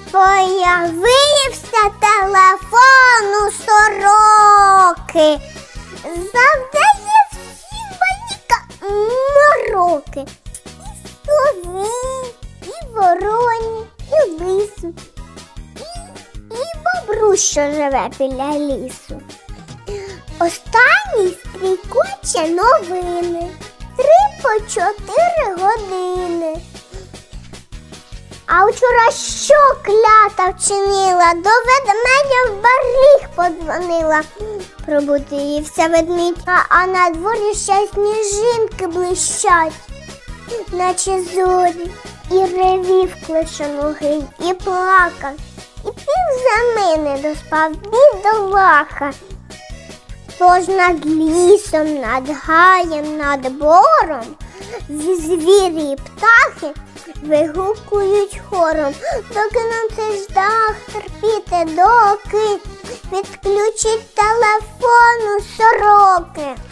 Появився телефон у сороки, завдає всім батькам мороки. І сові, і вороні, і лису, і бобру, що живе біля лісу. Останній стрікоче новини 3 по 4 години. А вчора що клята вчинила, до ведмедя в баріг подзвонила. Пробудився ведмідь, а на дворі ще сніжинки блищать, наче зорі, і ревів клишоногий, і плакав, і півзамини доспав бідолаха. Тож над лісом, над гаєм, над бором звірі і птахи вигукують хором. Доки нам цей ждах терпіти, доки відключить телефон у сороки.